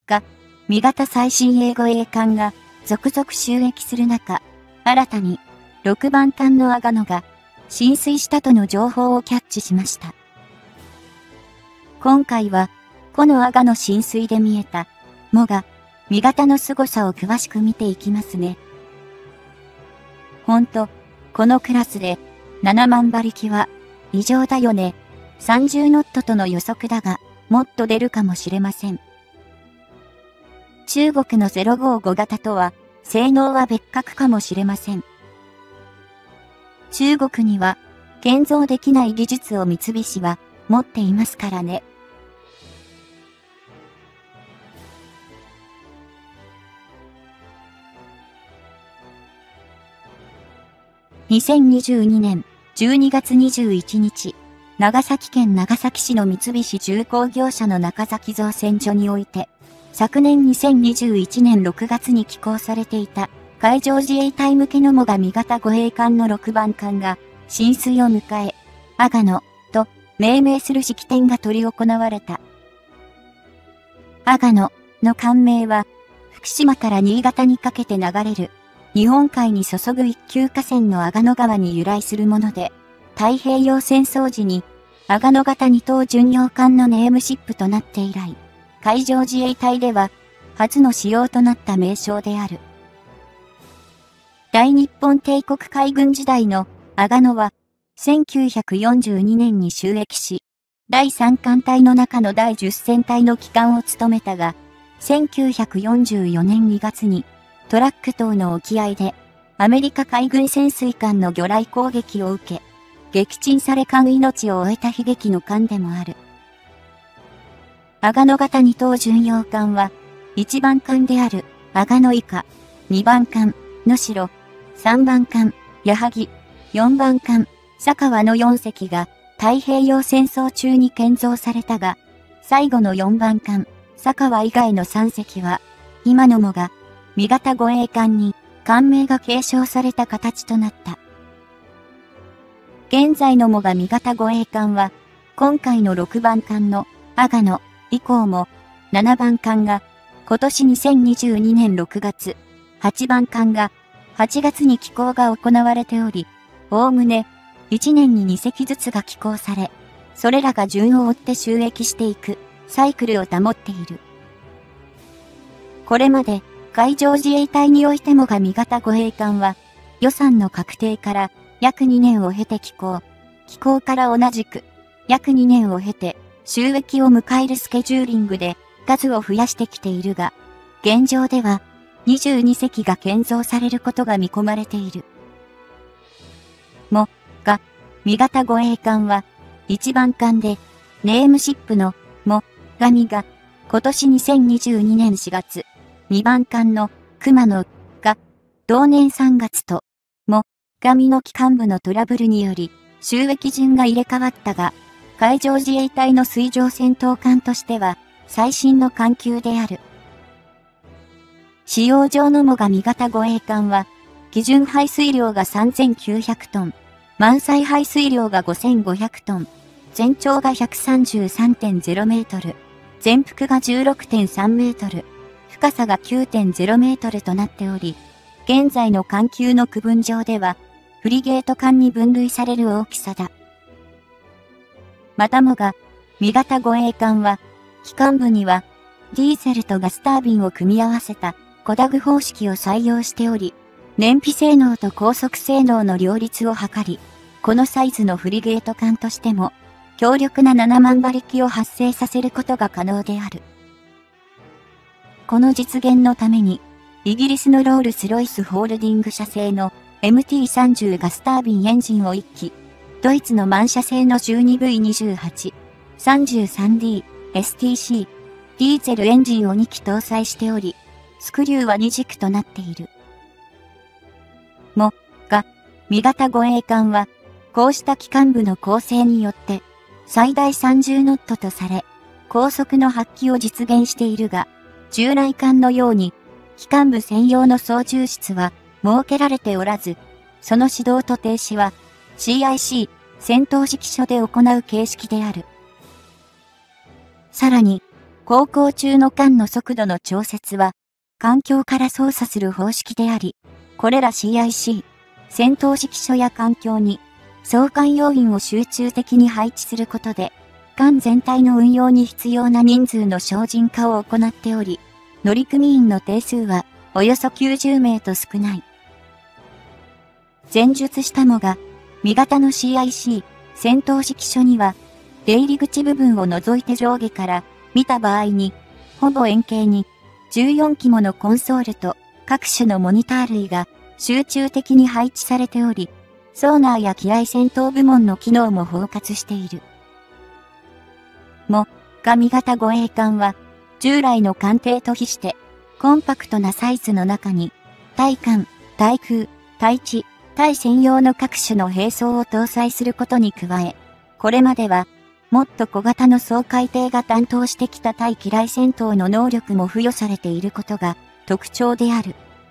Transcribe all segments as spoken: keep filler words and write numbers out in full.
が、味方最新鋭護衛艦が続々就役する中、新たにろくばん艦の阿賀野が浸水したとの情報をキャッチしました。今回は、この阿賀野浸水で見えた、もが、味方の凄さを詳しく見ていきますね。ほんと、このクラスで、ななまん馬力は、異常だよね。さんじゅうノットとの予測だが、もっと出るかもしれません。中国のゼロごーご型とは、性能は別格かもしれません。中国には、建造できない技術を三菱は持っていますからね。にせんにじゅうにねんじゅうにがつにじゅういちにち、長崎県長崎市の三菱重工業者の中崎造船所において、昨年にせんにじゅういちねんろくがつに寄港されていた海上自衛隊向けのもが味方護衛艦のろくばん艦が浸水を迎え、阿賀野と命名する式典が執り行われた。阿賀野の艦名は、福島から新潟にかけて流れる日本海に注ぐ一級河川の阿賀野川に由来するもので、太平洋戦争時に阿賀野型にとう巡洋艦のネームシップとなって以来、海上自衛隊では初の使用となった名称である。大日本帝国海軍時代の阿賀野はせんきゅうひゃくよんじゅうにねんに就役し、だいさん艦隊の中のだいじゅっ戦隊の旗艦を務めたが、せんきゅうひゃくよんじゅうよねんにがつにトラック島の沖合でアメリカ海軍潜水艦の魚雷攻撃を受け、撃沈され艦命を終えた悲劇の艦でもある。阿賀野型にとう巡洋艦は、いちばん艦である阿賀野以下、にばん艦、能代、さんばん艦、矢作、よんばん艦、佐川のよんせきが太平洋戦争中に建造されたが、最後のよんばん艦、佐川以外のさんせきは、今のもが、味方護衛艦に艦名が継承された形となった。現在のもが味方護衛艦は、今回のろくばん艦の阿賀野以降も、ななばん艦が今年にせんにじゅうにねんろくがつ、はちばん艦がはちがつに寄港が行われており、おおむねいちねんににせきずつが寄港され、それらが順を追って就役していくサイクルを保っている。これまで海上自衛隊においてもが味方護衛艦は予算の確定から約にねんを経て寄港、寄港から同じく約にねんを経て就役を迎えるスケジューリングで数を増やしてきているが、現状ではにじゅうにせきが建造されることが見込まれている。も、が、味方護衛艦はいちばん艦で、ネームシップの、も、がみが、今年にせんにじゅうにねんしがつ、にばん艦の、熊野が、同年さんがつと、も、がみの機関部のトラブルにより、就役順が入れ替わったが、海上自衛隊の水上戦闘艦としては、最新の艦級である。使用上のもが味方護衛艦は、基準排水量がさんぜんきゅうひゃくトン、満載排水量がごせんごひゃくトン、全長が ひゃくさんじゅうさんてんゼロメートル、全幅が じゅうろくてんさんメートル、深さが きゅうてんゼロメートルとなっており、現在の艦級の区分上では、フリゲート艦に分類される大きさだ。またもが、味方護衛艦は、機関部には、ディーゼルとガスタービンを組み合わせた、コダグ方式を採用しており、燃費性能と高速性能の両立を図り、このサイズのフリゲート艦としても、強力なななまん馬力を発生させることが可能である。この実現のために、イギリスのロールスロイスホールディング社製の エムティーさんじゅう ガスタービンエンジンをいっき、ドイツのマン社製の じゅうにブイにじゅうはち、さんじゅうさんディー、エスティーシー、ディーゼルエンジンをにき搭載しており、スクリューはに軸となっている。も、が、味方護衛艦は、こうした機関部の構成によって、最大さんじゅうノットとされ、高速の発揮を実現しているが、従来艦のように、機関部専用の操縦室は設けられておらず、その始動と停止は シーアイシー 戦闘指揮所で行う形式である。さらに、 航行中の間の速度の調節は、環境から操作する方式であり、これら シーアイシー、戦闘指揮所や環境に、操艦要員を集中的に配置することで、艦全体の運用に必要な人数の精進化を行っており、乗組員の定数はおよそきゅうじゅうめいと少ない。前述したのが、味型の シーアイシー、戦闘指揮所には、出入り口部分を除いて上下から見た場合に、ほぼ円形にじゅうよんきものコンソールと各種のモニター類が集中的に配置されており、ソーナーや機雷戦闘部門の機能も包括している。も、が味型護衛艦は、従来の艦艇と比して、コンパクトなサイズの中に、対艦、対空、対地、対専用の各種の兵装を搭載することに加え、これまでは、もっと小型の掃海艇が担当してきた対機雷戦闘の能力も付与されていることが特徴である。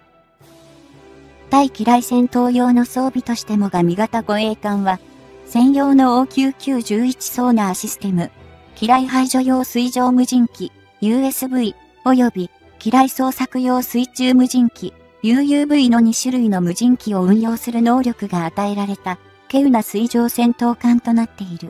対機雷戦闘用の装備としてもが味型護衛艦は、専用の オーキューキューじゅういち ソーナーシステム、機雷排除用水上無人機、ユーエスブイ、及び機雷捜索用水中無人機、ユーユーブイ のにしゅるいの無人機を運用する能力が与えられた、稀有な水上戦闘艦となっている。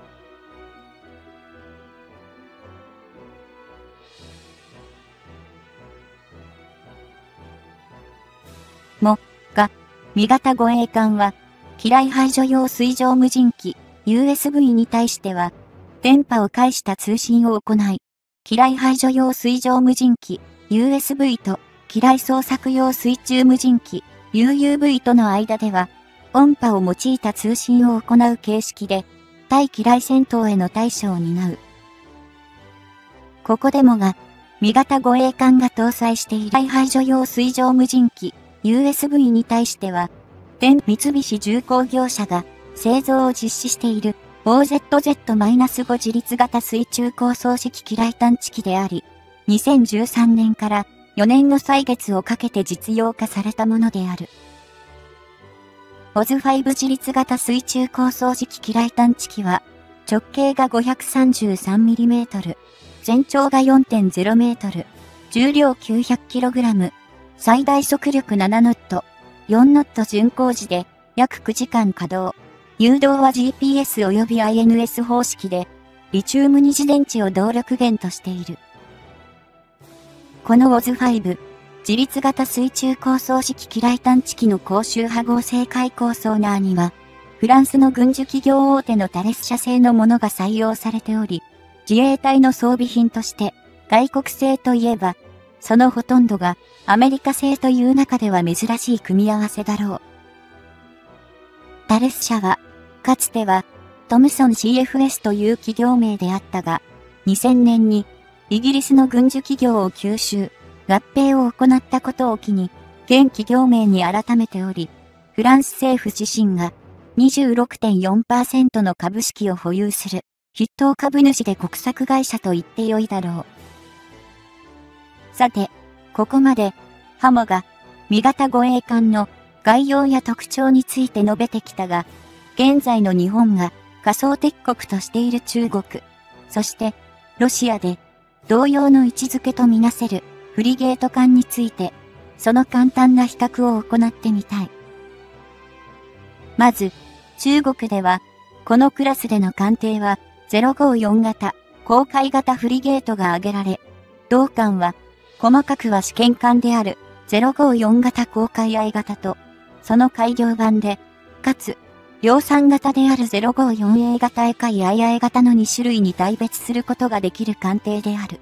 も、が、味型護衛艦は、機雷排除用水上無人機、ユーエスブイ に対しては、電波を介した通信を行い、機雷排除用水上無人機、ユーエスブイ と、機雷捜索用水中無人機、ユーユーブイ との間では、音波を用いた通信を行う形式で、対機雷戦闘への対処を担う。ここでもが、味型護衛艦が搭載している機雷排除用水上無人機、ユーエスブイ に対しては、天三菱重工業者が製造を実施している オーゼットゼットご 自立型水中高層式機雷探知機であり、にせんじゅうさんねんからよねんの歳月をかけて実用化されたものである。オズファイブ 自立型水中高層式機雷探知機は、直径が ごひゃくさんじゅうさんミリメートル、全長が よんてんゼロメートル、重量 きゅうひゃくキログラム、最大速力ななノット、よんノット巡航時で約くじかん稼働。誘導は ジーピーエス 及び アイエヌエス 方式で、リチウム二次電池を動力源としている。この オズファイブ、自立型水中高層式機雷探知機の高周波合成開口ソーナーには、フランスの軍需企業大手のタレス社製のものが採用されており、自衛隊の装備品として、外国製といえば、そのほとんどがアメリカ製という中では珍しい組み合わせだろう。タレス社は、かつてはトムソン シーエフエス という企業名であったが、にせんねんにイギリスの軍需企業を吸収、合併を行ったことを機に、現企業名に改めており、フランス政府自身が にじゅうろくてんよんパーセント の株式を保有する筆頭株主で国策会社と言ってよいだろう。さて、ここまで、ハモが、味型護衛艦の概要や特徴について述べてきたが、現在の日本が仮想敵国としている中国、そしてロシアで同様の位置づけとみなせるフリゲート艦について、その簡単な比較を行ってみたい。まず、中国では、このクラスでの艦艇はゼロごよん型、航海型フリゲートが挙げられ、同艦は、細かくは試験艦であるゼロごよん型航海愛型と、その改良版で、かつ、量産型である ゼロごよんエー 型エカイアイアイ型のに種類に大別することができる艦艇である。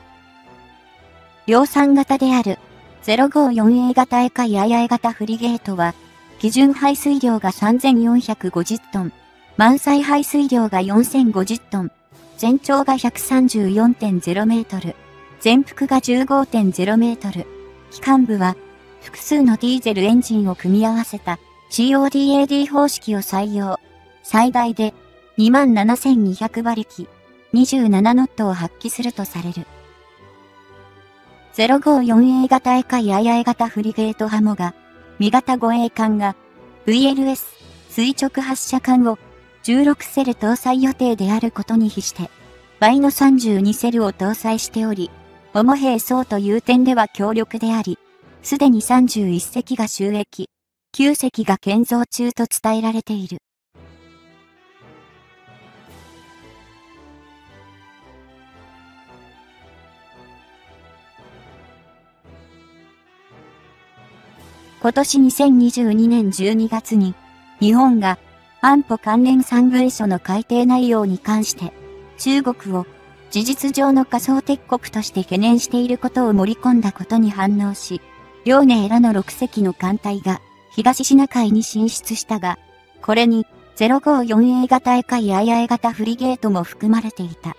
量産型である ゼロごよんエー 型エカイアイアイ型フリゲートは、基準排水量がさんぜんよんひゃくごじゅっトン、満載排水量がよんせんごじゅっトン、全長が ひゃくさんじゅうよんてんゼロメートル、全幅が じゅうごてんゼロメートル、機関部は複数のディーゼルエンジンを組み合わせた シーオーディーエーディー 方式を採用。最大で にまんななせんにひゃく 馬力、にじゅうななノットを発揮するとされる。ゼロごよんエー 型エカイアイアイ型フリゲートハモが、味型護衛艦が ブイエルエス 垂直発射艦をじゅうろくセル搭載予定であることに比して、倍のさんじゅうにセルを搭載しており、 主兵装という点では強力であり、すでにさんじゅういっせきが就役、きゅうせきが建造中と伝えられている。今年にせんにじゅうにねんじゅうにがつに、日本が安保関連さん文書の改定内容に関して、中国を事実上の仮想敵国として懸念していることを盛り込んだことに反応し、遼寧らのろくせきの艦隊が東シナ海に進出したが、これに ゼロごよんエー 型エカイアイアイ型フリゲートも含まれていた。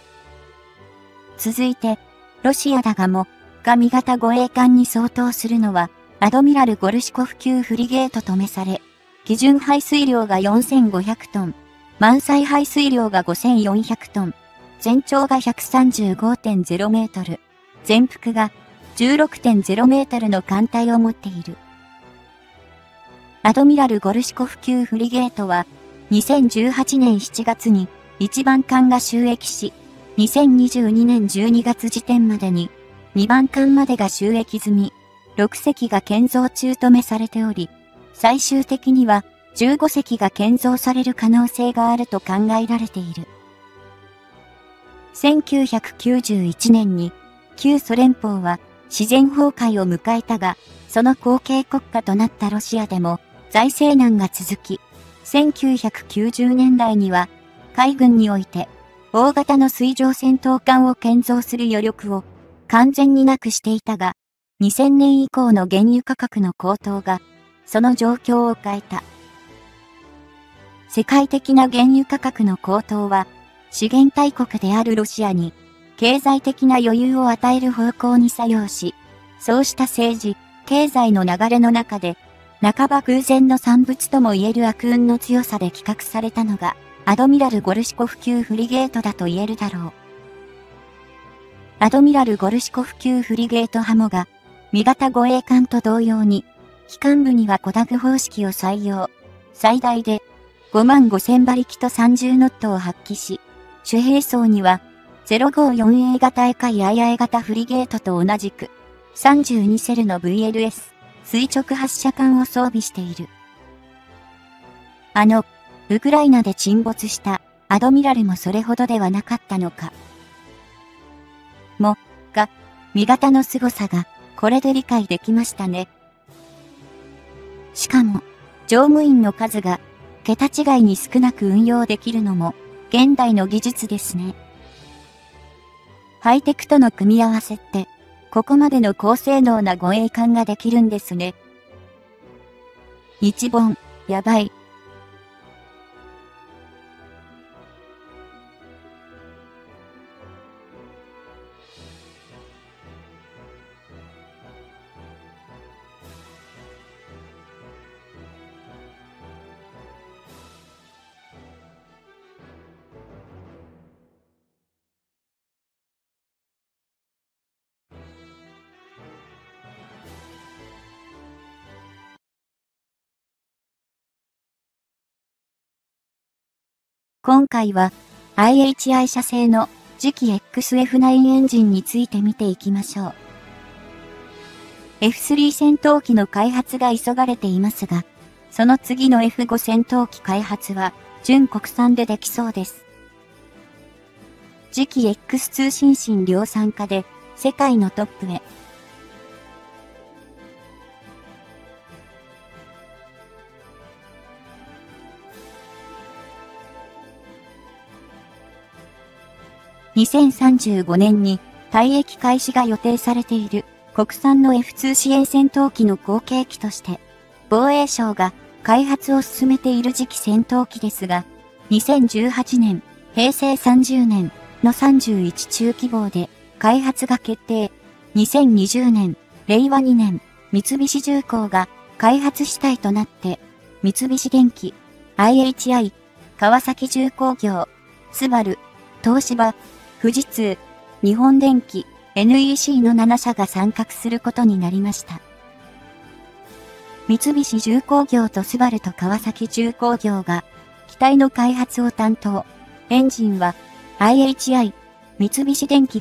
続いて、ロシアだがも、上型護衛艦に相当するのは、アドミラル・ゴルシコフ級フリゲートとめされ、基準排水量がよんせんごひゃくトン、満載排水量がごせんよんひゃくトン、全長が ひゃくさんじゅうごてんゼロメートル、全幅が じゅうろくてんゼロメートルの艦隊を持っている。アドミラル・ゴルシコフ級フリゲートは、にせんじゅうはちねんしちがつにいちばん艦が就役し、にせんにじゅうにねんじゅうにがつ時点までににばん艦までが就役済み、ろくせきが建造中とめされており、最終的にはじゅうごせきが建造される可能性があると考えられている。せんきゅうひゃくきゅうじゅういちねんに旧ソ連邦は自然崩壊を迎えたが、その後継国家となったロシアでも財政難が続き、せんきゅうひゃくきゅうじゅうねんだいには海軍において大型の水上戦闘艦を建造する余力を完全になくしていたが、にせんねん以降の原油価格の高騰がその状況を変えた。世界的な原油価格の高騰は資源大国であるロシアに経済的な余裕を与える方向に作用し、そうした政治、経済の流れの中で半ば偶然の産物とも言える悪運の強さで企画されたのがアドミラル・ゴルシコフ級フリゲートだと言えるだろう。アドミラル・ゴルシコフ級フリゲートハモが味型護衛艦と同様に、機関部にはコダグ方式を採用。最大でごまんごせんばりきとさんじゅうノットを発揮し、主兵装には ゼロごよんエー 型エカイアイアイ型フリゲートと同じくさんじゅうにセルの ブイエルエス 垂直発射艦を装備している。あの、ウクライナで沈没したアドミラルもそれほどではなかったのか。も、が、味型の凄さが、これで理解できましたね。しかも、乗務員の数が、桁違いに少なく運用できるのも、現代の技術ですね。ハイテクとの組み合わせって、ここまでの高性能な護衛艦ができるんですね。一本、やばい。今回は アイエイチアイ 社製の次期 エックスエフナイン エンジンについて見ていきましょう。エフスリー 戦闘機の開発が急がれていますが、その次の エフファイブ 戦闘機開発は純国産でできそうです。次期 エックスツー 新進量産化で世界のトップへ。にせんさんじゅうごねんに退役開始が予定されている国産の エフツー 支援戦闘機の後継機として、防衛省が開発を進めている次期戦闘機ですが、にせんじゅうはちねん、へいせいさんじゅうねんのさんじゅういち中期号で開発が決定。にせんにじゅうねん、れいわにねん、三菱重工が開発主体となって、三菱電機、アイエイチアイ、川崎重工業、スバル、東芝、富士通、日本電機、エヌイーシー のななしゃが参画することになりました。三菱重工業とスバルと川崎重工業が機体の開発を担当。エンジンは アイエイチアイ、三菱電機が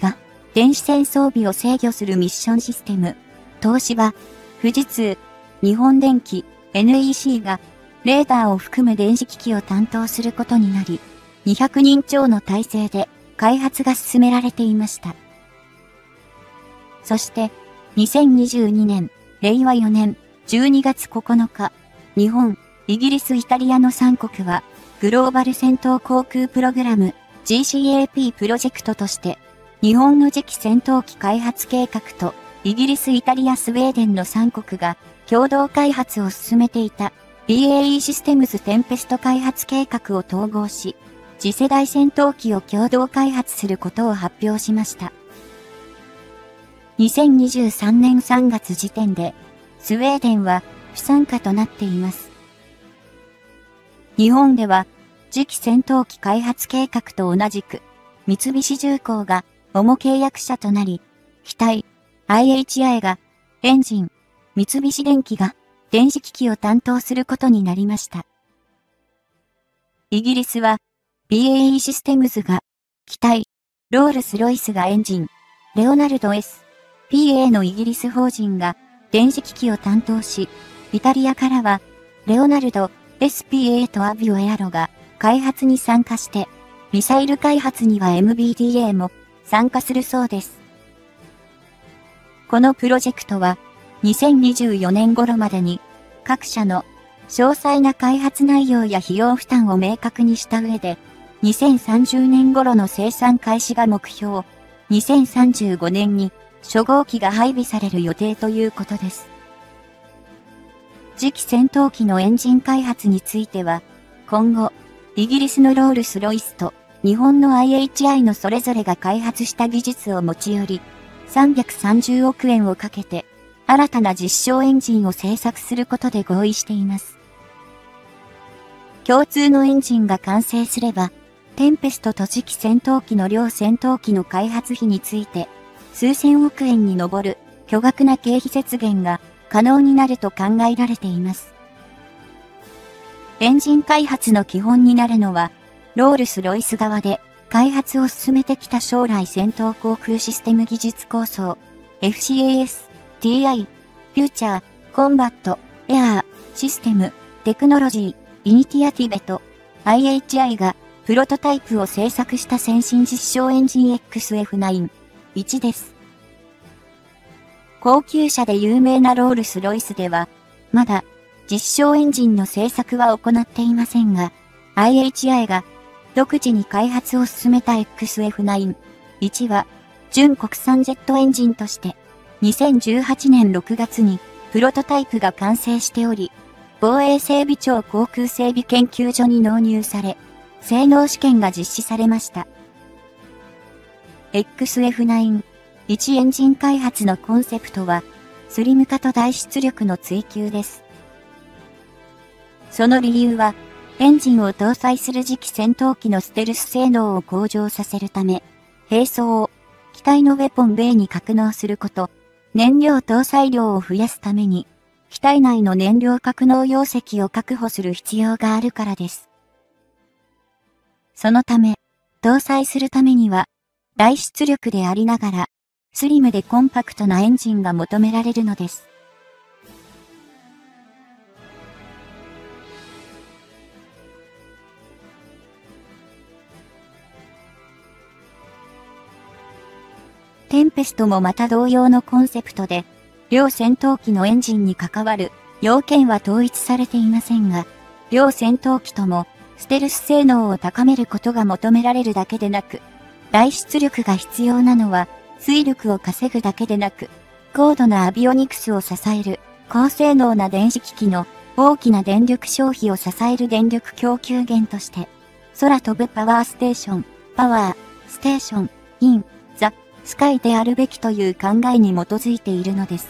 電子戦装備を制御するミッションシステム、東芝、富士通、日本電機、エヌイーシー が、レーダーを含む電子機器を担当することになり、にひゃくにん超の体制で開発が進められていました。そして、にせんにじゅうにねん、れいわよねん、じゅうにがつここのか、日本、イギリス、イタリアのさんこくは、グローバル戦闘航空プログラム ジーシーエーピー プロジェクトとして、日本の次期戦闘機開発計画と、イギリス、イタリア、スウェーデンのさんこくが共同開発を進めていた ビーエーイー システムズテンペスト開発計画を統合し、次世代戦闘機を共同開発することを発表しました。にせんにじゅうさんねんさんがつ時点で、スウェーデンは不参加となっています。日本では、次期戦闘機開発計画と同じく、三菱重工が主契約者となり、機体、アイエイチアイ がエンジン、三菱電機が電子機器を担当することになりました。イギリスは ビーエーイー システムズが機体、ロールスロイスがエンジン、レオナルド エスピーエー のイギリス法人が電子機器を担当し、イタリアからはレオナルド エスピーエー とアビオエアロが開発に参加して、ミサイル開発には エムビーディーエー も参加するそうです。このプロジェクトはにせんにじゅうよねん頃までに各社の詳細な開発内容や費用負担を明確にした上でにせんさんじゅうねん頃の生産開始が目標、にせんさんじゅうごねんに初号機が配備される予定ということです。次期戦闘機のエンジン開発については今後イギリスのロールスロイスと日本の アイエイチアイ のそれぞれが開発した技術を持ち寄りさんびゃくさんじゅうおくえんをかけて新たな実証エンジンを製作することで合意しています。共通のエンジンが完成すれば、テンペストと次期戦闘機の両戦闘機の開発費について、数千億円に上る巨額な経費節減が可能になると考えられています。エンジン開発の基本になるのは、ロールスロイス側で開発を進めてきた将来戦闘航空システム技術構想、エフシーエーエス、ティーアイ、フューチャー、コンバット、エアー、システム、テクノロジー、イニティアティベと アイエイチアイ がプロトタイプを製作した先進実証エンジン エックスエフナイン、いちです。高級車で有名なロールスロイスでは、まだ実証エンジンの製作は行っていませんが、アイエイチアイ が独自に開発を進めた エックスエフナイン、いちは純国産ジェットエンジンとしてにせんじゅうはちねんろくがつにプロトタイプが完成しており、防衛整備庁航空整備研究所に納入され、性能試験が実施されました。エックスエフナイン、いちエンジン開発のコンセプトは、スリム化と大出力の追求です。その理由は、エンジンを搭載する次期戦闘機のステルス性能を向上させるため、兵装を機体のウェポンベイに格納すること、燃料搭載量を増やすために、機体内の燃料格納容積を確保する必要があるからです。そのため、搭載するためには、大出力でありながら、スリムでコンパクトなエンジンが求められるのです。テンペストもまた同様のコンセプトで、両戦闘機のエンジンに関わる要件は統一されていませんが、両戦闘機ともステルス性能を高めることが求められるだけでなく、大出力が必要なのは推力を稼ぐだけでなく、高度なアビオニクスを支える高性能な電子機器の大きな電力消費を支える電力供給源として、空飛ぶパワーステーション、パワーステーション、イン、ザ、スカイであるべきという考えに基づいているのです。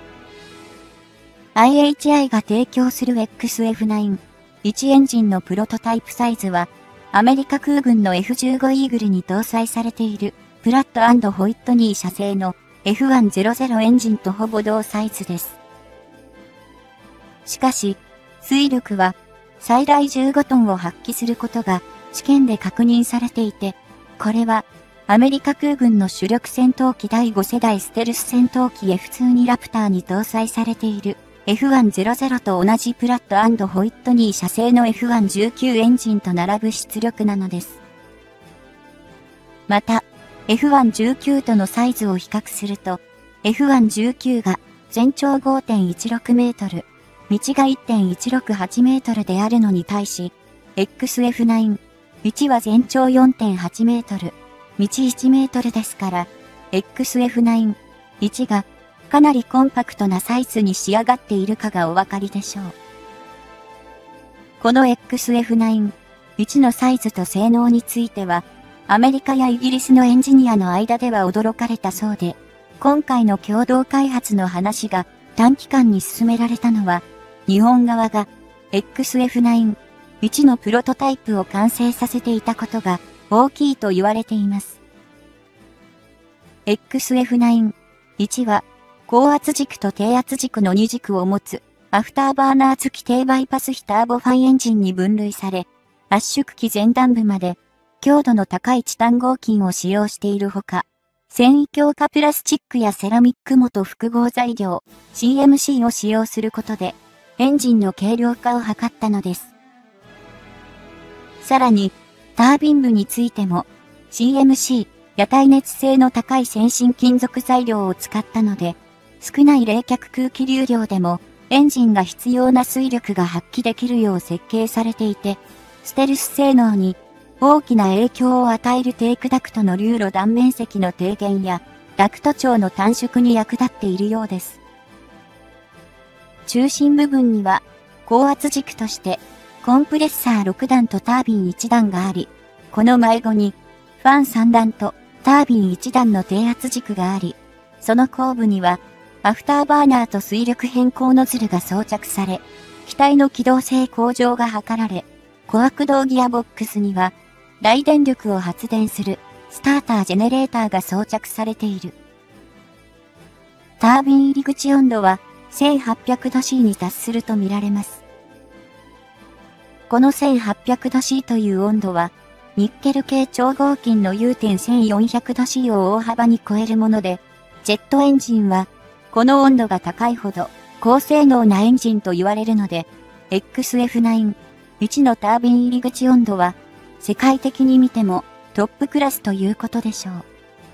アイエイチアイ が提供する エックスエフナイン、いちエンジンのプロトタイプサイズは、アメリカ空軍の エフじゅうご イーグルに搭載されているプラット&ホイットニー社製の エフひゃくエンジンとほぼ同サイズです。しかし、推力は最大じゅうごトンを発揮することが試験で確認されていて、これはアメリカ空軍の主力戦闘機だいご世代ステルス戦闘機 エフツー にラプターに搭載されている エフワンゼロゼロ と同じプラット&ホイットニー社製の エフワンじゅうきゅう エンジンと並ぶ出力なのです。また、エフワンじゅうきゅう とのサイズを比較すると、エフワンじゅうきゅう が全長 ごてんいちろくメートル、道が いってんいちろくはちメートルであるのに対し、エックスエフナイン、道は全長 よんてんはちメートル、道いちメートルですから、エックスエフナイン、いちがかなりコンパクトなサイズに仕上がっているかがお分かりでしょう。この エックスエフナイン、いちのサイズと性能については、アメリカやイギリスのエンジニアの間では驚かれたそうで、今回の共同開発の話が短期間に進められたのは、日本側が エックスエフナイン、いちのプロトタイプを完成させていたことが大きいと言われています。エックスエフナイン、いちは高圧軸と低圧軸のに軸を持つアフターバーナー付き低バイパス比ターボファンエンジンに分類され、圧縮機前段部まで強度の高いチタン合金を使用しているほか、繊維強化プラスチックやセラミック元複合材料 シーエムシー を使用することでエンジンの軽量化を図ったのです。さらに、タービン部についても シーエムシー や耐熱性の高い先進金属材料を使ったので、少ない冷却空気流量でもエンジンが必要な推力が発揮できるよう設計されていて、ステルス性能に大きな影響を与えるテイクダクトの流路断面積の低減やダクト長の短縮に役立っているようです。中心部分には高圧軸としてコンプレッサーろくだんとタービンいちだんがあり、この迷子にファンさんだんとタービンいちだんの低圧軸があり、その後部にはアフターバーナーと水力変更ノズルが装着され、機体の機動性向上が図られ、小駆動ギアボックスには大電力を発電するスタータージェネレーターが装着されている。タービン入り口温度はせんはっぴゃくどシーに達するとみられます。このせんはっぴゃくどシーという温度は、ニッケル系超合金の融点せんよんひゃくどシーを大幅に超えるもので、ジェットエンジンは、この温度が高いほど高性能なエンジンと言われるので、エックスエフナイン、いちのタービン入り口温度は、世界的に見てもトップクラスということでしょう。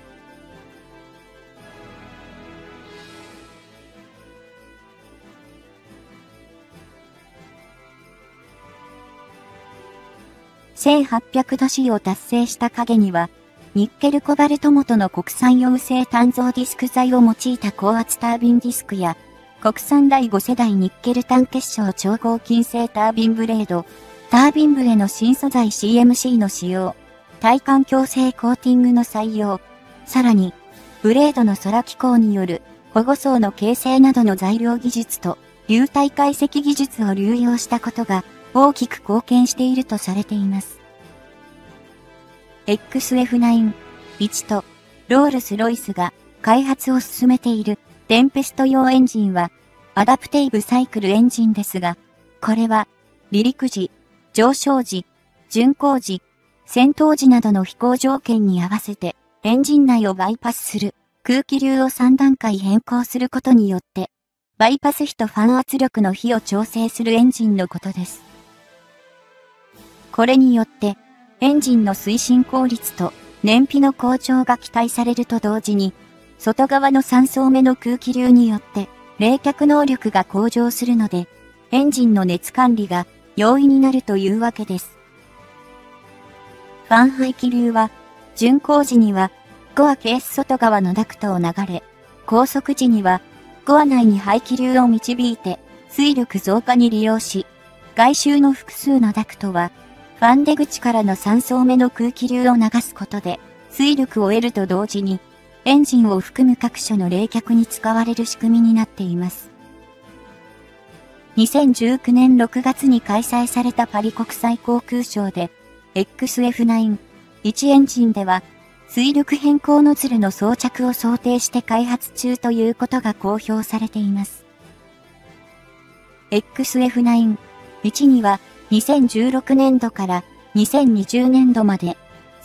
せんはっぴゃくどシーを達成した影には、ニッケルコバルト元の国産溶性炭造ディスク材を用いた高圧タービンディスクや、国産だいご世代ニッケル単結晶超合金製タービンブレード、タービン部への新素材 シーエムシー の使用、耐環境性コーティングの採用、さらに、ブレードの空気口による保護層の形成などの材料技術と流体解析技術を流用したことが大きく貢献しているとされています。エックスエフナイン、いちとロールスロイスが開発を進めているテンペスト用エンジンはアダプテイブサイクルエンジンですが、これは離陸時、上昇時、巡航時、戦闘時などの飛行条件に合わせてエンジン内をバイパスする空気流をさんだんかい変更することによって、バイパス比とファン圧力の比を調整するエンジンのことです。これによって、エンジンの推進効率と燃費の向上が期待されると同時に、外側のさん層目の空気流によって冷却能力が向上するので、エンジンの熱管理が容易になるというわけです。ファン排気流は、巡航時には、コアケース外側のダクトを流れ、高速時には、コア内に排気流を導いて、推力増加に利用し、外周の複数のダクトは、ファン出口からのさん層目の空気流を流すことで、推力を得ると同時に、エンジンを含む各所の冷却に使われる仕組みになっています。にせんじゅうきゅうねんろくがつに開催されたパリ国際航空ショーで、エックスエフナイン、いちエンジンでは、水力変更ノズルの装着を想定して開発中ということが公表されています。エックスエフナイン、いちには、にせんじゅうろくねんどからにせんにじゅうねんどまで、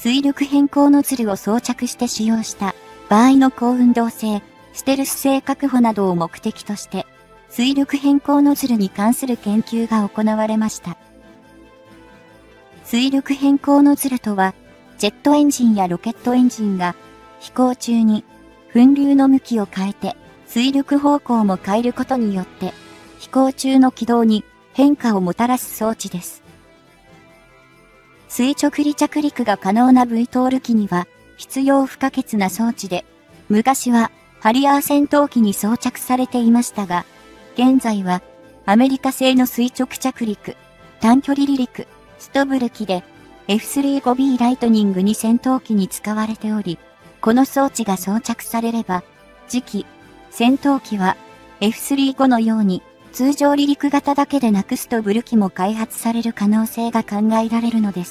水力変更ノズルを装着して使用した場合の高運動性、ステルス性確保などを目的として、水力変更ノズルに関する研究が行われました。水力変更ノズルとは、ジェットエンジンやロケットエンジンが飛行中に噴流の向きを変えて水力方向も変えることによって飛行中の軌道に変化をもたらす装置です。垂直離着陸が可能な ブイトール 機には必要不可欠な装置で、昔はハリアー戦闘機に装着されていましたが、現在はアメリカ製の垂直着陸、短距離離陸、ストブル機で エフスリーファイブビー ライトニングに戦闘機に使われており、この装置が装着されれば、次期戦闘機は エフスリーファイブ のように通常離陸型だけでなくストブル機も開発される可能性が考えられるのです。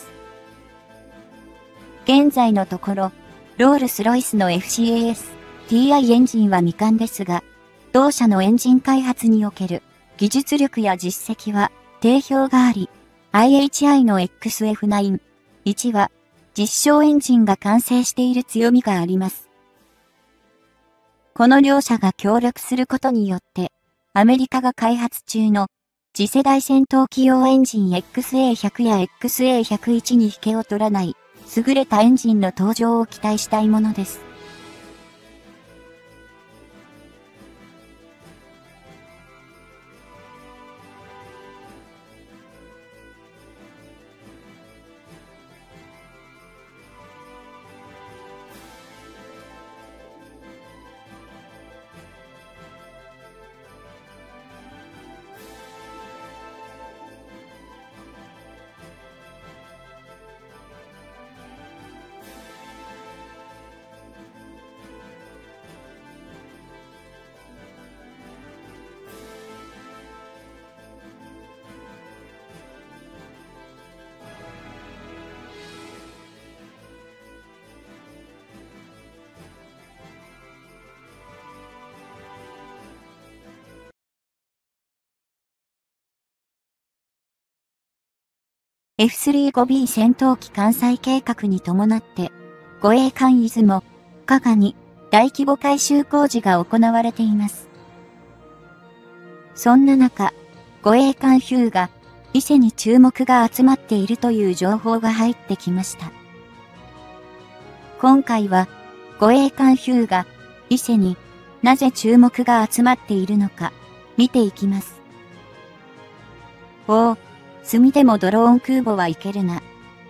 現在のところ、ロールスロイスの エフシーエーエスティーアイ エンジンは未完ですが、同社のエンジン開発における技術力や実績は定評があり、アイエイチアイ の エックスエフナインワン は実証エンジンが完成している強みがあります。この両社が協力することによって、アメリカが開発中の次世代戦闘機用エンジン エックスエーひゃく や エックスエーひゃくいち に引けを取らない優れたエンジンの登場を期待したいものです。エフスリーファイブビー 戦闘機艦載計画に伴って、護衛艦出雲、加賀に大規模改修工事が行われています。そんな中、護衛艦ヒューが伊勢に注目が集まっているという情報が入ってきました。今回は、護衛艦ヒューが伊勢になぜ注目が集まっているのか見ていきます。おお、墨でもドローン空母はいけるな。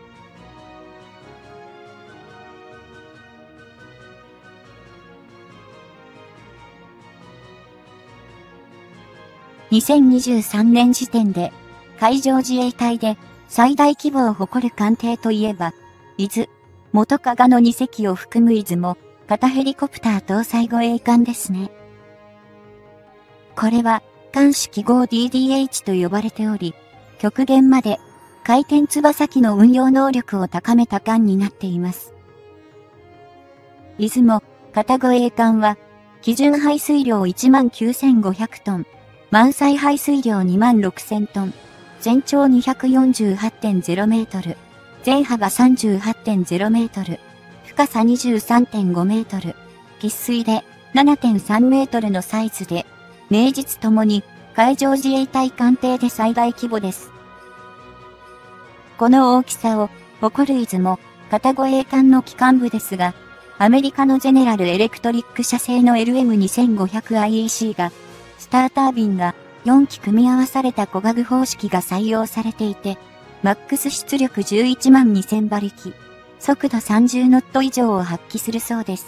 にせんにじゅうさんねん時点で海上自衛隊で最大規模を誇る艦艇といえば、伊豆、元加賀のにせきを含む出雲、型ヘリコプター搭載護衛艦ですね。これは艦種記号 ディーディーエイチ と呼ばれており、極限まで回転翼機の運用能力を高めた艦になっています。出雲、型護衛艦は、基準排水量 いちまんきゅうせんごひゃくトン、満載排水量 にまんろくせんトン、全長 にひゃくよんじゅうはちてんゼロメートル、全幅 さんじゅうはちてんゼロメートル、深さ にじゅうさんてんごメートル、喫水で ななてんさんメートルのサイズで、名実ともに海上自衛隊艦艇で最大規模です。この大きさを誇る出雲、型護衛艦の機関部ですが、アメリカのジェネラルエレクトリック社製の エルエムにせんごひゃくアイイーシー が、スタータービンがよんき組み合わされた小ガグ方式が採用されていて、マックス出力じゅういちまんにせんばりき、速度さんじゅうノット以上を発揮するそうです。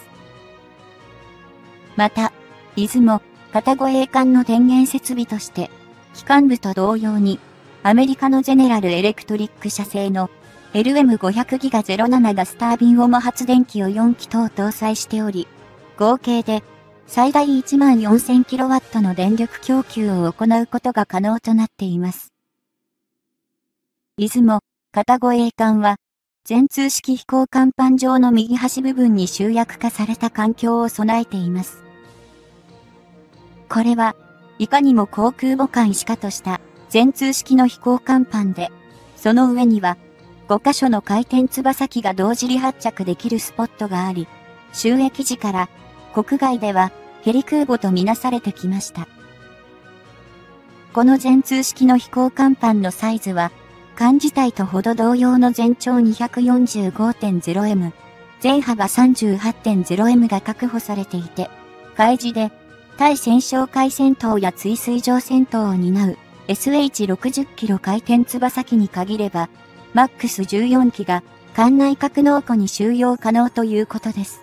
また、出雲、型護衛艦の電源設備として、機関部と同様に、アメリカのジェネラルエレクトリック社製の エルエムごひゃくギガゼロなな ガスタービンオモ発電機をよんき等搭載しており、合計で最大 いちまんよんせんキロワット の電力供給を行うことが可能となっています。出雲、型護衛艦は、全通式飛行甲板上の右端部分に集約化された環境を備えています。これは、いかにも航空母艦しかとした全通式の飛行甲板で、その上には、 ごカ所の回転翼機が同時離発着できるスポットがあり、就役時から国外ではヘリ空母とみなされてきました。この全通式の飛行甲板のサイズは、艦自体とほど同様の全長 にひゃくよんじゅうごてんゼロエム、全幅 さんじゅうはちてんゼロエム が確保されていて、海自で対戦哨戒戦闘や追水上戦闘を担う エスエイチろくじゅっ キロ回転翼機に限れば、マックスじゅうよんきが艦内格納庫に収容可能ということです。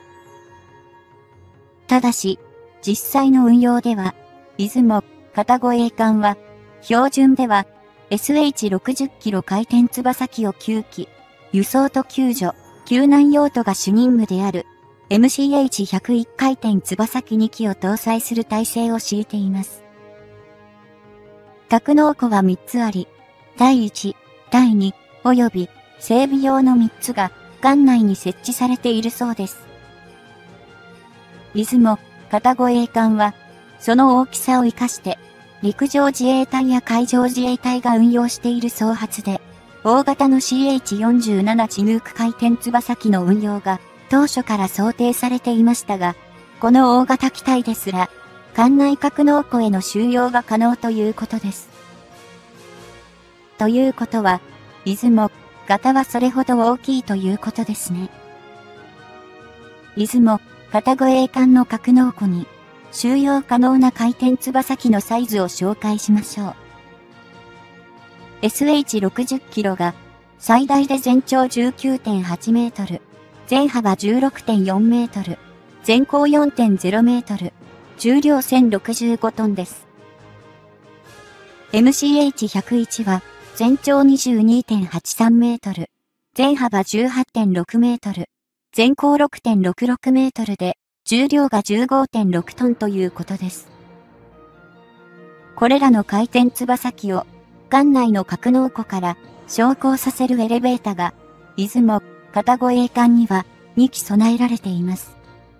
ただし、実際の運用では、出雲、片護衛艦は、標準では エスエイチろくじゅっ キロ回転翼機をきゅうき、輸送と救助、救難用途が主任務である エムシーエイチひゃくいち 回転翼機にきを搭載する体制を敷いています。格納庫はみっつあり、だいいち、だいに、及び整備用のみっつが艦内に設置されているそうです。出雲、片護衛艦は、その大きさを生かして、陸上自衛隊や海上自衛隊が運用している総発で、大型の シーエイチよんじゅうなな チヌーク回転翼機の運用が当初から想定されていましたが、この大型機体ですら、艦内格納庫への収容が可能ということです。ということは、出雲、型はそれほど大きいということですね。出雲、片護衛艦の格納庫に、収容可能な回転翼機のサイズを紹介しましょう。エスエイチろくじゅっ キロが、最大で全長 じゅうきゅうてんはち メートル、全幅 じゅうろくてんよん メートル、全高 よんてんゼロ メートル、重量せんろくじゅうごトンです。エムシーエイチひゃくいち は、全長 にじゅうにてんはちさん メートル、全幅 じゅうはちてんろく メートル、全高 ろくてんろくろく メートルで、重量が じゅうごてんろくトンということです。これらの回転翼機を、艦内の格納庫から昇降させるエレベータが、出雲、片護衛艦にはにき備えられています。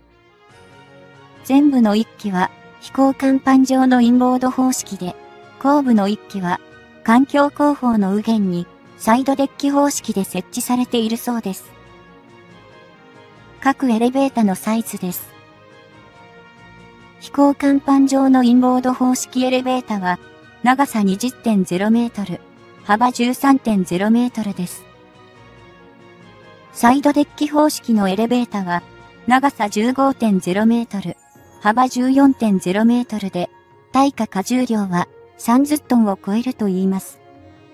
前部のいっきは飛行甲板上のインボード方式で、後部のいっきは環境後方の右舷にサイドデッキ方式で設置されているそうです。各エレベータのサイズです。飛行甲板上のインボード方式エレベータは、長さ にじゅってんゼロ メートル、幅 じゅうさんてんゼロ メートルです。サイドデッキ方式のエレベータは、長さ じゅうごてんゼロ メートル、幅 じゅうよんてんゼロ メートルで、対価荷重量はさんじゅっトンを超えるといいます。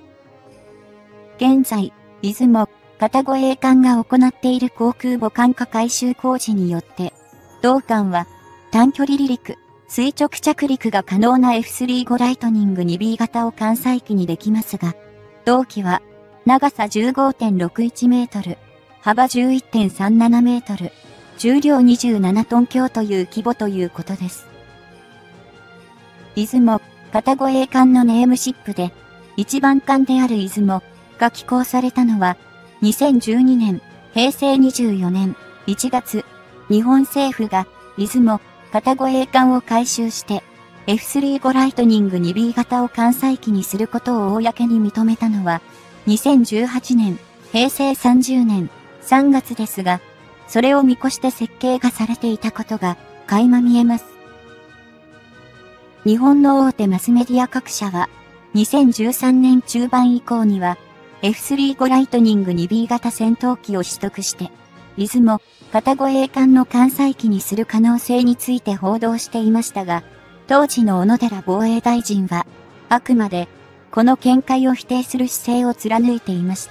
現在、出雲、片護衛艦が行っている航空母艦化改修工事によって、同艦は短距離離陸、垂直着陸が可能な エフスリーご ライトニング にビー 型を艦載機にできますが、同機は長さ じゅうごてんろくいち メートル、幅 じゅういってんさんなな メートル、重量にじゅうななトン強という規模ということです。出雲、片護衛艦のネームシップで、一番艦である出雲が寄港されたのは、にせんじゅうにねん、へいせいにじゅうよねんいちがつ、日本政府が出雲、片護衛艦を改修して、エフスリーご ライトニング にビー 型を艦載機にすることを公に認めたのは、にせんじゅうはちねん、へいせいさんじゅうねんさんがつですが、それを見越して設計がされていたことが垣間見えます。日本の大手マスメディア各社は、にせんじゅうさんねん中盤以降には、エフスリーご ライトニング にビー 型戦闘機を取得して、出雲、片護衛艦の艦載機にする可能性について報道していましたが、当時の小野寺防衛大臣は、あくまで、この見解を否定する姿勢を貫いていました。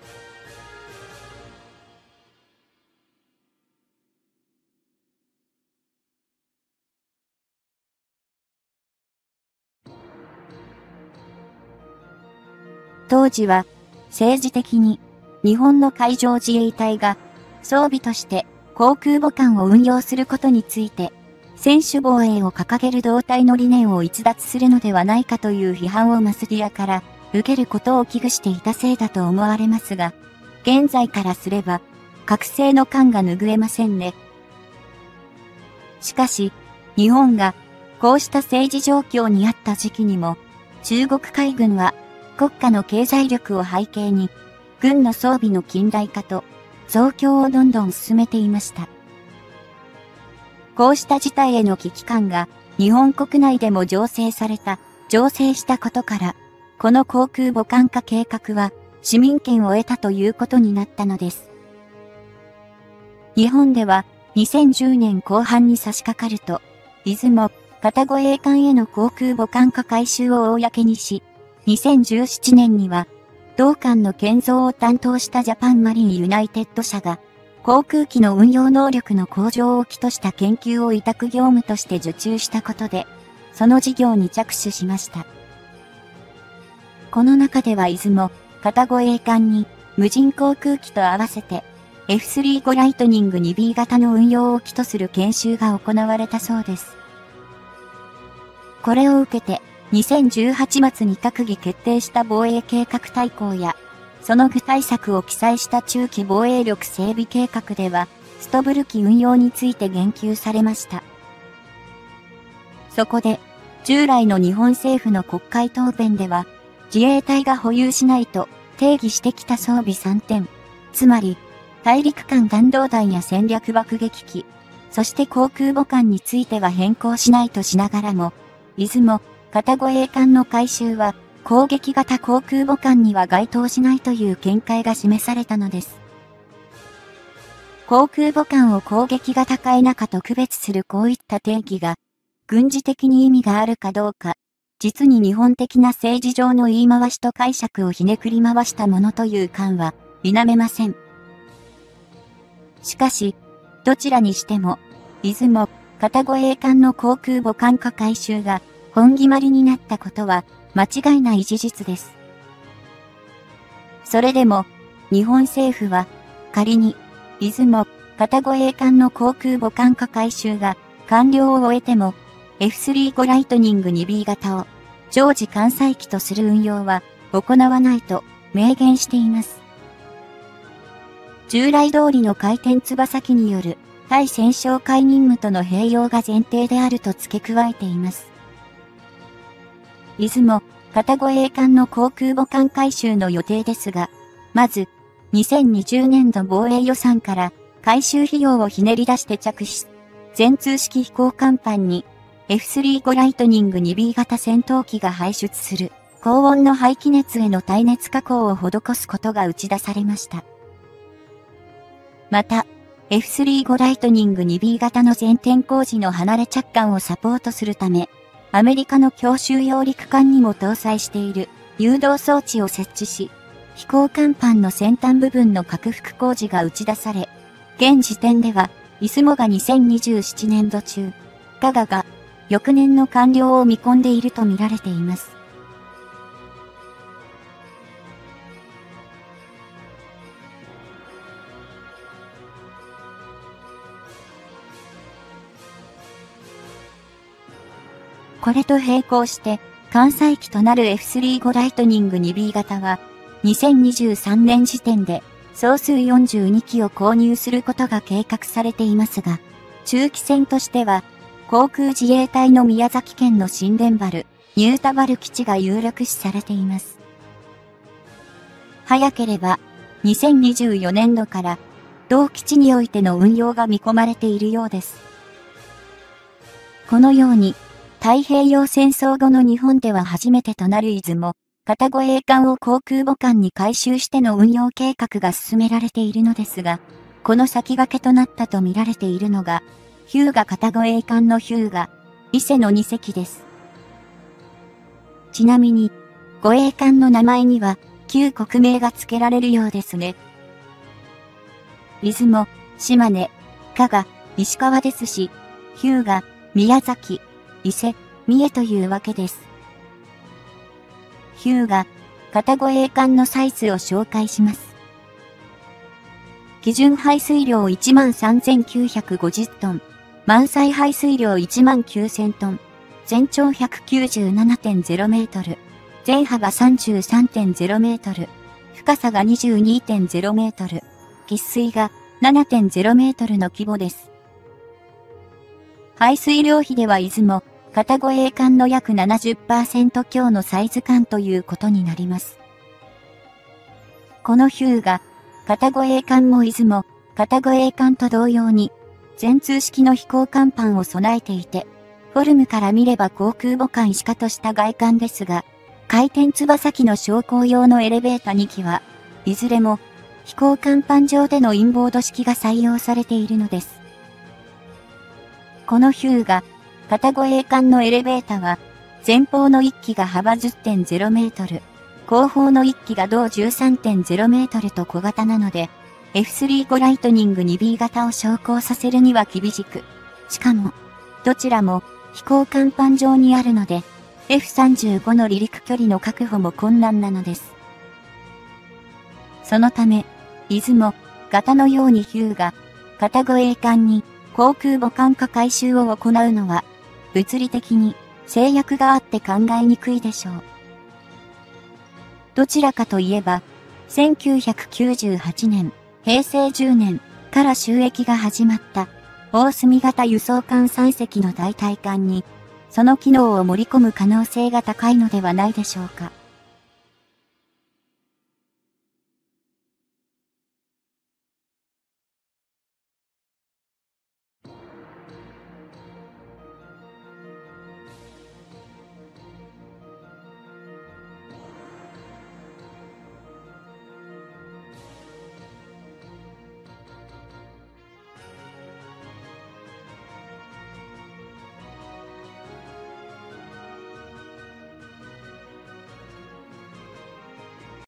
当時は、政治的に、日本の海上自衛隊が、装備として航空母艦を運用することについて、専守防衛を掲げる同体の理念を逸脱するのではないかという批判をマスディアから受けることを危惧していたせいだと思われますが、現在からすれば、覚醒の感が拭えませんね。しかし、日本がこうした政治状況にあった時期にも、中国海軍は国家の経済力を背景に、 軍の装備の近代化と増強をどんどん進めていました。こうした事態への危機感が日本国内でも醸成された、醸成したことから、この航空母艦化計画は市民権を得たということになったのです。日本ではにせんじゅうねんこう半に差し掛かると、出雲、片護衛艦への航空母艦化改修を公にし、にせんじゅうななねんには、同艦の建造を担当したジャパンマリンユナイテッド社が、航空機の運用能力の向上を起とした研究を委託業務として受注したことで、その事業に着手しました。この中では出雲、片護衛艦に無人航空機と合わせて エフスリーご ライトニング ツービー 型の運用を起とする研修が行われたそうです。これを受けてにせんじゅうはち末に閣議決定した防衛計画大綱やその具体策を記載した中期防衛力整備計画ではストブル機運用について言及されました。そこで従来の日本政府の国会答弁では自衛隊が保有しないと定義してきた装備さんてん、つまり大陸間弾道弾や戦略爆撃機、そして航空母艦については変更しないとしながらも、出雲、片護衛艦の改修は攻撃型航空母艦には該当しないという見解が示されたのです。航空母艦を攻撃型か否かと区別するこういった定義が、軍事的に意味があるかどうか、実に日本的な政治上の言い回しと解釈をひねくり回したものという感は否めません。しかし、どちらにしても、出雲、片護衛艦の航空母艦化改修が本決まりになったことは間違いない事実です。それでも、日本政府は仮に、出雲、片護衛艦の航空母艦化改修が完了を終えても、エフスリーご ライトニング ツービー 型を常時艦載機とする運用は行わないと明言しています。従来通りの回転翼機による対戦哨戒任務との併用が前提であると付け加えています。出雲、片護衛艦の航空母艦改修の予定ですが、まず、にせんにじゅうねんど防衛予算から改修費用をひねり出して着手、全通式飛行甲板にエフスリーご ライトニング ツービー 型戦闘機が排出する高温の排気熱への耐熱加工を施すことが打ち出されました。また、エフスリーご ライトニング ツービー 型の前転工事の離れ着艦をサポートするため、アメリカの強襲揚陸艦にも搭載している誘導装置を設置し、飛行甲板の先端部分の拡幅工事が打ち出され、現時点では、出雲がにせんにじゅうななねんど中、加賀が翌年の完了を見込んでいると見られています。これと並行して、艦載機となる エフスリーご ライトニング ツービー 型は、にせんにじゅうさんねん時点で、総数よんじゅうにきを購入することが計画されていますが、中期戦としては、航空自衛隊の宮崎県の新田原、ニュータバル基地が有力視されています。早ければ、にせんにじゅうよねんどから、同基地においての運用が見込まれているようです。このように、太平洋戦争後の日本では初めてとなる出雲、片護衛艦を航空母艦に改修しての運用計画が進められているのですが、この先駆けとなったと見られているのが、日向片護衛艦の日向、伊勢のにせきです。ちなみに、護衛艦の名前には、旧国名が付けられるようですね。出雲、島根、加賀、石川ですし、日向、宮崎、伊勢、三重というわけです。日向、片護衛艦のサイズを紹介します。基準排水量 いちまんさんぜんきゅうひゃくごじゅうトン、満載排水量 いちまんきゅうせんトン、全長 ひゃくきゅうじゅうななてんゼロメートル、全幅 さんじゅうさんてんゼロメートル、深さが にじゅうにてんゼロメートル、喫水が ななてんゼロメートルの規模です。排水量比では出雲、片護衛艦の約 ななじゅっパーセント 強のサイズ艦ということになります。 このヒューガ、片護衛艦も出雲、片護衛艦と同様に、全通式の飛行甲板を備えていて、フォルムから見れば航空母艦しかとした外観ですが、回転翼機の昇降用のエレベータにきは、いずれも飛行甲板上でのインボード式が採用されているのです。このヒューガ、片護衛艦のエレベータは、前方のいっきが幅 じゅってんゼロ メートル、後方のいっきが同 じゅうさんてんゼロ メートルと小型なので、エフスリーご ライトニング にビー 型を昇降させるには厳しく、しかも、どちらも飛行甲板上にあるので、エフさんじゅうご の離陸距離の確保も困難なのです。そのため、出雲型のようにヒューガ、片護衛艦に航空母艦化改修を行うのは、物理的に制約があって考えにくいでしょう。どちらかといえば、せんきゅうひゃくきゅうじゅうはちねん、へいせいじゅうねんから収益が始まった大隅型輸送艦さんせきの代替艦に、その機能を盛り込む可能性が高いのではないでしょうか。